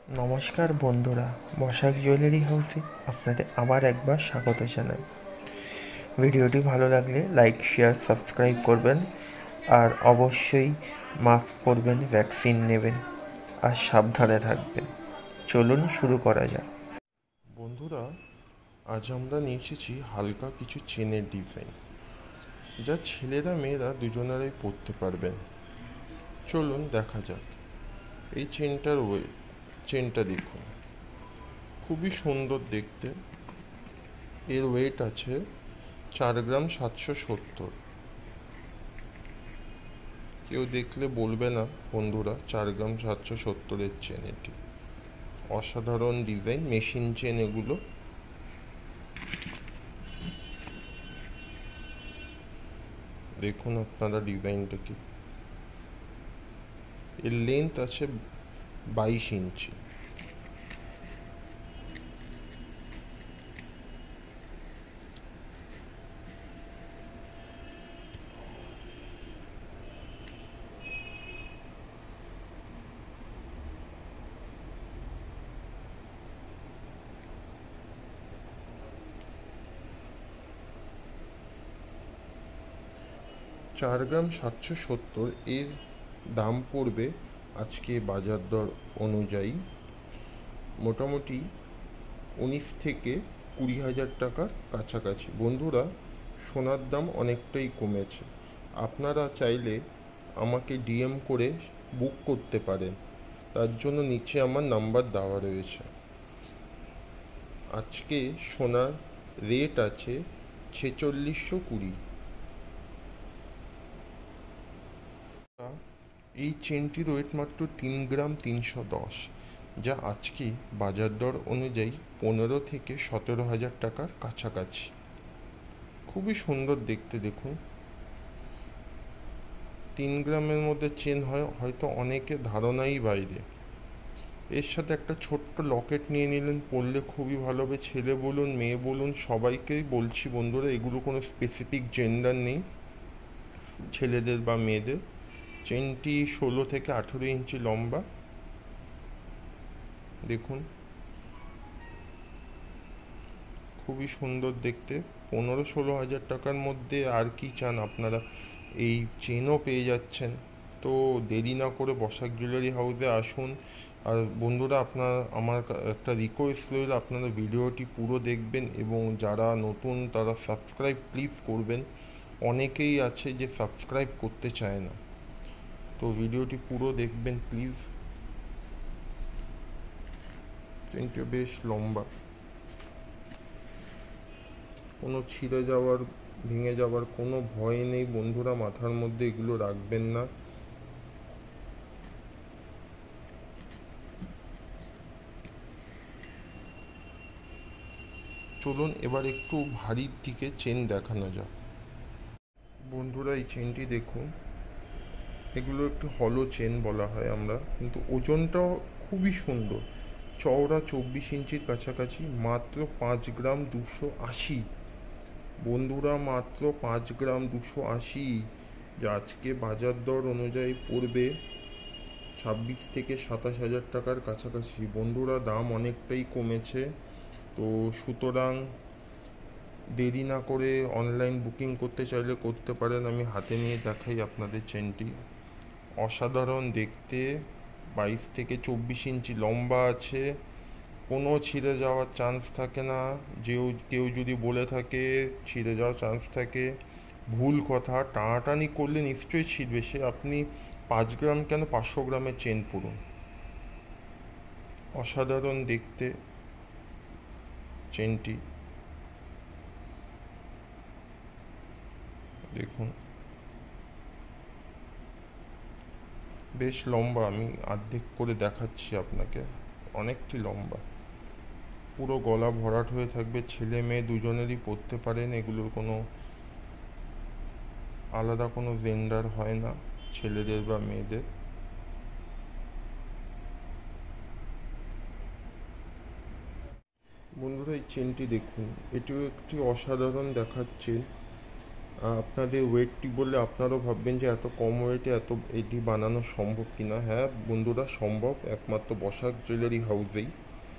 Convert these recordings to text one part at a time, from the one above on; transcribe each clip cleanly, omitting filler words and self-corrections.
নমস্কার বন্ধুরা, বসাক জুয়েলারি হাউসে আপনাদের আবার একবার স্বাগত জানাই। ভিডিওটি ভালো লাগলে লাইক, শেয়ার, সাবস্ক্রাইব করবেন। আর অবশ্যই মাস্ক পরবেন, ভ্যাকসিন নেবেন আর সাবধানে থাকবেন। চলুন শুরু করা যাক। বন্ধুরা, আজ আমরা নিয়ে এসেছি হালকা কিছু চেনের ডিজাইন, যা ছেলেরা মেয়েরা দুজনেরাই পরতে পারবেন। চলুন দেখা যাক। এই চেনটা দেখুন, খুবই সুন্দর দেখতে। এর ওয়েট আছে 4 গ্রাম 770। কেউ দেখলে বলবে না বন্ধুরা, 4 গ্রাম 770-এর চেন এটি। অসাধারণ ডিজাইন, মেশিন চেন এগুলো। দেখুন আপনারা ডিজাইনটা কি। এর লেন্থ আছে 22 ইঞ্চি। চার গ্রাম 770 এর দাম পড়বে আজকে বাজার দর অনুযায়ী মোটামুটি 19 থেকে 20 হাজার টাকার কাছাকাছি। বন্ধুরা, সোনার দাম অনেকটাই কমেছে। আপনারা চাইলে আমাকে ডিএম করে বুক করতে পারেন, তার জন্য নিচে আমার নাম্বার দেওয়া রয়েছে। আজকে সোনার রেট আছে 4620। এই চেনটির ওয়েট মাত্র 3 গ্রাম 310, যা আজকে বাজার দর অনুযায়ী 15 থেকে 17 হাজার টাকার কাছাকাছি। খুবই সুন্দর দেখতে। দেখুন, 3 গ্রামের মধ্যে চেন হয়, হয়তো অনেকে ধারণাই বাইরে। এর সাথে একটা ছোট্ট লকেট নিয়ে নিলেন, পরলে খুবই ভালো হবে। ছেলে বলুন, মেয়ে বলুন, সবাইকেই বলছি বন্ধুরা, এগুলো কোনো স্পেসিফিক জেন্ডার নেই, ছেলেদের বা মেয়েদের। চেনটি 16 থেকে 18 ইঞ্চি লম্বা। দেখুন, খুবই সুন্দর দেখতে। 15-16 হাজার টাকার মধ্যে আর কি চান আপনারা? এই চেনও পেয়ে যাচ্ছেন। তো দেরি না করে বসাক জুয়েলারি হাউসে আসুন। আর বন্ধুরা, আমার একটা রিকোয়েস্ট রইল, আপনারা ভিডিওটি পুরো দেখবেন এবং যারা নতুন তারা সাবস্ক্রাইব প্লিজ করবেন। অনেকেই আছে যে সাবস্ক্রাইব করতে চায় না, তো ভিডিওটি পুরো দেখবেন প্লিজ। চেনটা বেশ লম্বা, কোনো ছিঁড়ে যাওয়ার, ভেঙে যাওয়ার কোনো ভয় নেই বন্ধুরা। মাথার মধ্যে এগুলো রাখবেন না। চলুন এবার একটু ভারীর দিকে চেন দেখানো যাক। বন্ধুরা, এই চেনটি দেখুন। এগুলো একটু হলো চেন বলা হয় আমরা, কিন্তু ওজনটাও খুবই সুন্দর। চওড়া 24 ইঞ্চির কাছাকাছি, মাত্র 5 গ্রাম 280। বন্ধুরা, মাত্র 5 গ্রাম 280, যা আজকে বাজার দর অনুযায়ী পড়বে 26 থেকে 27 হাজার টাকার কাছাকাছি। বন্ধুরা, দাম অনেকটাই কমেছে, তো সুতরাং দেরি না করে অনলাইন বুকিং করতে চাইলে করতে পারেন। আমি হাতে নিয়ে দেখাই আপনাদের চেনটি। অসাধারণ দেখতে, 22 থেকে 24 ইঞ্চি লম্বা আছে, কোনো ছিঁড়ে যাওয়ার চান্স থাকে না। কেউ যদি বলে থাকে ছিঁড়ে যাওয়ার চান্স থাকে, ভুল কথা। টানাটানি করলে নিশ্চয়ই ছিঁড়বে। সে আপনি 5 গ্রাম কেন, 500 গ্রামের চেন পরুন। অসাধারণ দেখতে চেনটি। দেখুন, বেশ লম্বা। আমি অর্ধেক করে দেখাচ্ছি আপনাকে, অনেকটি লম্বা। পুরো গলা ভরাট হয়ে থাকবে, ছেলে মেয়ে দুজনেরই পরতে পারেন। এগুলোর কোনো আলাদা কোনো জেন্ডার হয় না, ছেলেদের বা মেয়েদের। বন্ধুরা, এই চেনটি দেখুন, এটিও একটি অসাধারণ দেখাচ্ছে। আপনাদের ওয়েটটি বললে আপনারাও ভাববেন যে এত কম ওয়েটে এটি বানানো সম্ভব কিনা। হ্যাঁ বন্ধুরা, সম্ভব, একমাত্র বসাক জুয়েলারি হাউসেই।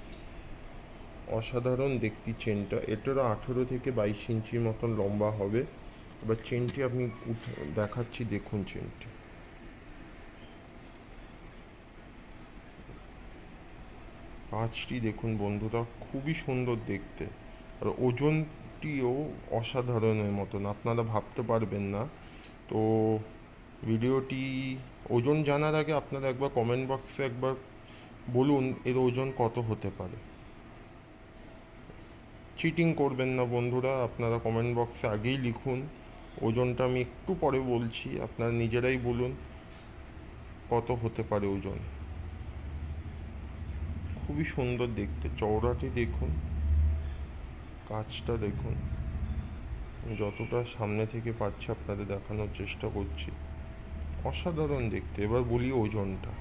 অসাধারণ দেখতে চেনটা, এটারও 18 থেকে 22 ইঞ্চির মতন লম্বা হবে। এবার চেনটি আমি দেখাচ্ছি, দেখুন চেনটি। কাঁচটি দেখুন বন্ধুরা, খুবই সুন্দর দেখতে। আর ওজনটিও অসাধারণের মতন, আপনারা ভাবতে পারবেন না। তো ভিডিওটি ওজন জানার আগে আপনারা একবার কমেন্ট বক্সে একবার বলুন এর ওজন কত হতে পারে। চিটিং করবেন না বন্ধুরা, আপনারা কমেন্ট বক্সে আগেই লিখুন। ওজনটা আমি একটু পরে বলছি, আপনারা নিজেরাই বলুন কত হতে পারে ওজন। খুবই সুন্দর দেখতে, চওড়াটি দেখুন, কাজটা দেখুন। যতটা সামনে থেকে পাচ্ছি আপনাদের দেখানোর চেষ্টা করছি, অসাধারণ দেখতে। এবার বলি ওজনটা,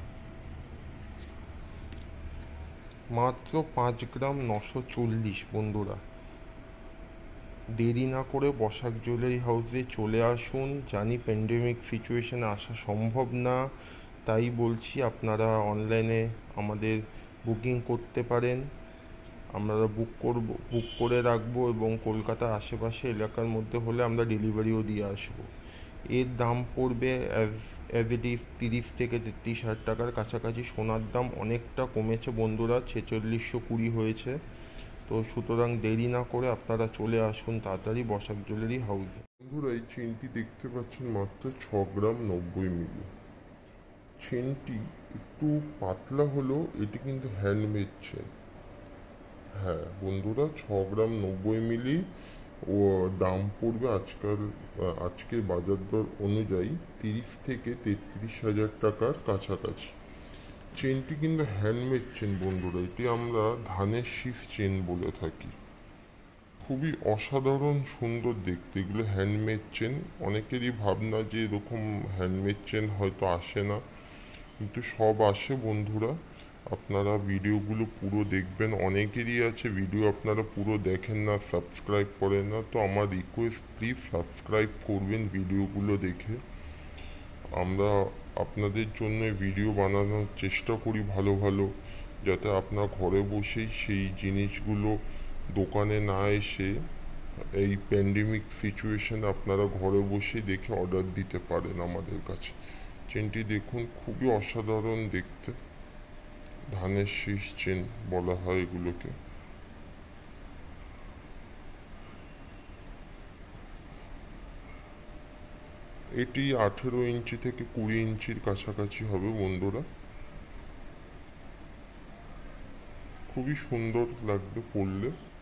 মাত্র 5 গ্রাম 940 বন্ধুরা। দেরি না করে বসাক জুয়েলারি হাউসে চলে আসুন। জানি প্যান্ডেমিক সিচুয়েশনে আসা সম্ভব না, তাই বলছি আপনারা অনলাইনে আমাদের বুকিং করতে পারেন। আমরা বুক করে রাখবো, এবং কলকাতার আশেপাশে এলাকার মধ্যে হলে আমরা ডেলিভারিও দিয়ে আসবো। এর দাম পড়বে অ্যাজ ইট ইজ 30 থেকে 33 হাজার টাকার কাছাকাছি। সোনার দাম অনেকটা কমেছে বন্ধুরা, 4620 হয়েছে। তো সুতরাং দেরি না করে আপনারা চলে আসুন তাড়াতাড়ি বসাক জুয়েলারি হাউসে। বন্ধুরা, এই চেনটি দেখতে পাচ্ছেন মাত্র 6 গ্রাম 90 মিলি। চেনটি একটু পাতলা হলেও এটি কিন্তু হ্যান্ডমেড চেন। হ্যাঁ বন্ধুরা, 6 গ্রাম 90 মিলি ও দাম পড়বে আজকের বাজার দর অনুযায়ী 30 থেকে 33 হাজার টাকার কাছাকাছি। চেনটি কিন্তু হ্যান্ডমেড চেন বন্ধুরা, এটি আমরা ধানের শীষ চেন বলে থাকি। খুবই অসাধারণ সুন্দর দেখতে এগুলো হ্যান্ডমেড চেন। অনেকেরই ভাবনা যে এরকম হ্যান্ডমেড চেন হয়তো আসে না, কিন্তু সব আসে বন্ধুরা। আপনারা ভিডিওগুলো পুরো দেখবেন। অনেকেরই আছে ভিডিও আপনারা পুরো দেখেন না, সাবস্ক্রাইব করেন না। তো আমার রিকোয়েস্ট, প্লিজ সাবস্ক্রাইব করবেন ভিডিওগুলো দেখে। আমরা আপনাদের জন্য ভিডিও বানানোর চেষ্টা করি ভালো ভালো, যাতে আপনার ঘরে বসেই সেই জিনিসগুলো দোকানে না এসে এই প্যান্ডেমিক সিচুয়েশনে আপনারা ঘরে বসে দেখে অর্ডার দিতে পারেন আমাদের কাছে। চেনটি দেখুন, খুবই অসাধারণ দেখতে। ধানের শীষ চেন বলা হয় এগুলোকে। এটি 18 ইঞ্চি থেকে 20 ইঞ্চির কাছাকাছি হবে বন্ধুরা। খুবই সুন্দর লাগবে পরলে।